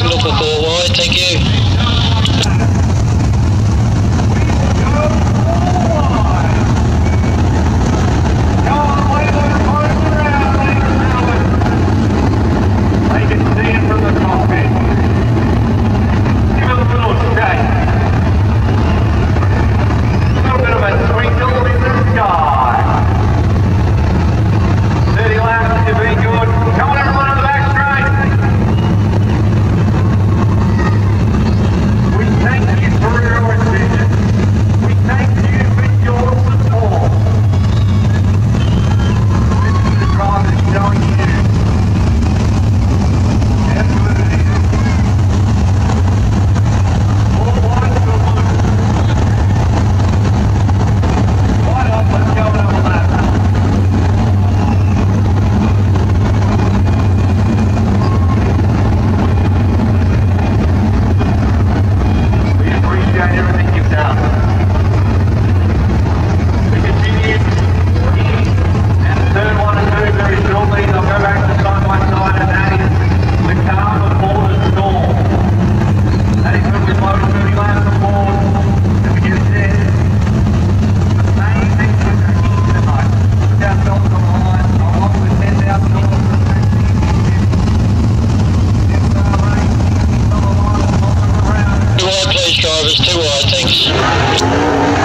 signal for 4 wide, thank you. Drivers, 2 wide, thanks.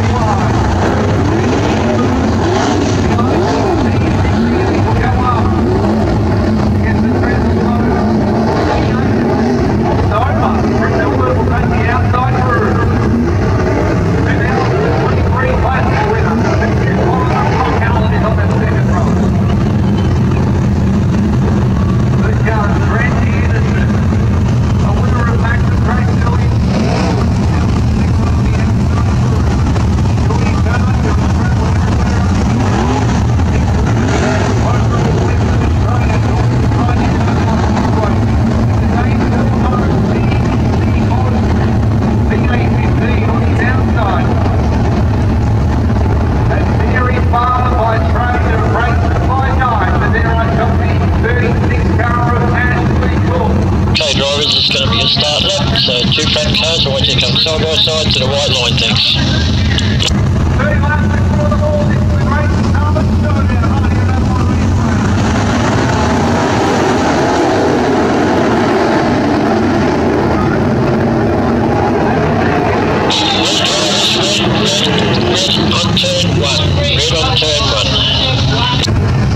Drivers, it's going to be a start lap, so 2 front cars, I want you to come side by side to the white line, thanks. 30 laps before the ball, this is the race, number 2 now, Red on turn 1, red on turn 1.